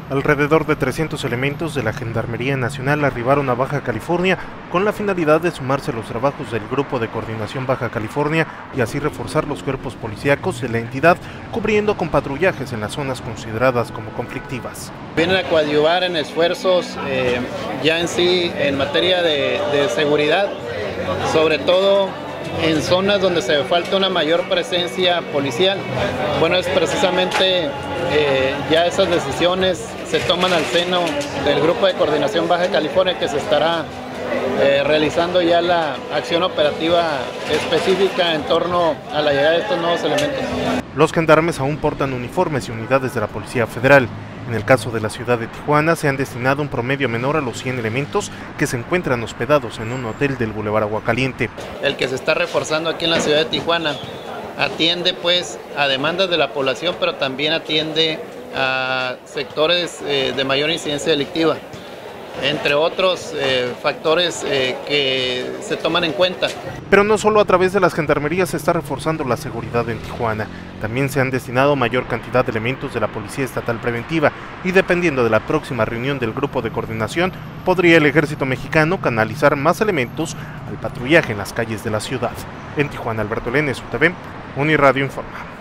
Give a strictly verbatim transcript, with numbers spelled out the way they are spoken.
Alrededor de trescientos elementos de la Gendarmería Nacional arribaron a Baja California con la finalidad de sumarse a los trabajos del Grupo de Coordinación Baja California y así reforzar los cuerpos policíacos de la entidad, cubriendo con patrullajes en las zonas consideradas como conflictivas. Vienen a coadyuvar en esfuerzos eh, ya en sí en materia de, de seguridad, sobre todo en zonas donde se falta una mayor presencia policial. Bueno, es precisamente eh, ya esas decisiones se toman al seno del Grupo de Coordinación Baja California, que se estará eh, realizando ya la acción operativa específica en torno a la llegada de estos nuevos elementos. Los gendarmes aún portan uniformes y unidades de la Policía Federal. En el caso de la ciudad de Tijuana, se han destinado un promedio menor a los cien elementos que se encuentran hospedados en un hotel del Boulevard Aguacaliente. El que se está reforzando aquí en la ciudad de Tijuana atiende pues a demandas de la población, pero también atiende a sectores eh, de mayor incidencia delictiva, entre otros eh, factores eh, que se toman en cuenta. Pero no solo a través de las gendarmerías se está reforzando la seguridad en Tijuana, también se han destinado mayor cantidad de elementos de la Policía Estatal Preventiva y dependiendo de la próxima reunión del Grupo de Coordinación, podría el Ejército Mexicano canalizar más elementos al patrullaje en las calles de la ciudad. En Tijuana, Alberto Lenes, U T V, Uniradio informa.